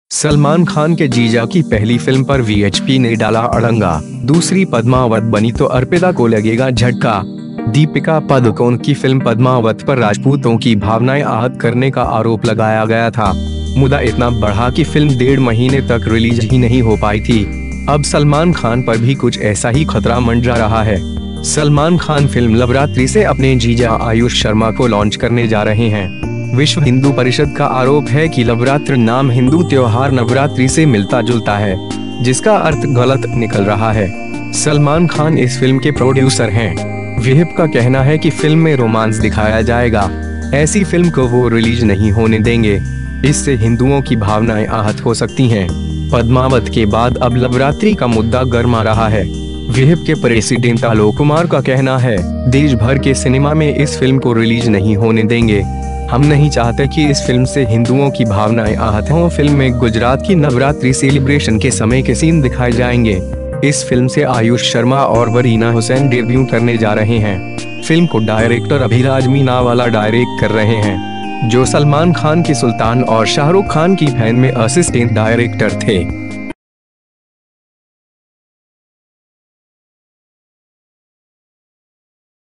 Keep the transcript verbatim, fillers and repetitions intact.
सलमान खान के जीजा की पहली फिल्म पर वीएचपी ने डाला अड़ंगा, दूसरी पद्मावत बनी तो अर्पिता को लगेगा झटका। दीपिका पादुकोण की फिल्म पद्मावत पर राजपूतों की भावनाएं आहत करने का आरोप लगाया गया था। मुद्दा इतना बढ़ा कि फिल्म डेढ़ महीने तक रिलीज ही नहीं हो पाई थी। अब सलमान खान पर भी कुछ ऐसा ही खतरा मंडरा रहा है। सलमान खान फिल्म लवरात्रि से अपने जीजा आयुष शर्मा को लॉन्च करने जा रहे हैं। विश्व हिंदू परिषद का आरोप है कि लवरात्र नाम हिंदू त्योहार नवरात्रि से मिलता जुलता है, जिसका अर्थ गलत निकल रहा है। सलमान खान इस फिल्म के प्रोड्यूसर हैं। विहिप का कहना है कि फिल्म में रोमांस दिखाया जाएगा। ऐसी फिल्म को वो रिलीज नहीं होने देंगे, इससे हिंदुओं की भावनाएं आहत हो सकती हैं। पद्मावत के बाद अब लवरात्रि का मुद्दा गर्मा रहा है। विहिप के प्रेसिडेंट आलोक कुमार का कहना है, देश भर के सिनेमा में इस फिल्म को रिलीज नहीं होने देंगे। हम नहीं चाहते कि इस फिल्म से हिंदुओं की भावनाएं आहत हों। फिल्म में गुजरात की नवरात्रि सेलिब्रेशन के समय के सीन दिखाए जाएंगे। इस फिल्म से आयुष शर्मा और वरीना हुसैन डेब्यू करने जा रहे हैं। फिल्म को डायरेक्टर अभिराज मीनावाला डायरेक्ट कर रहे हैं, जो सलमान खान की सुल्तान और शाहरुख खान की फैन में असिस्टेंट डायरेक्टर थे।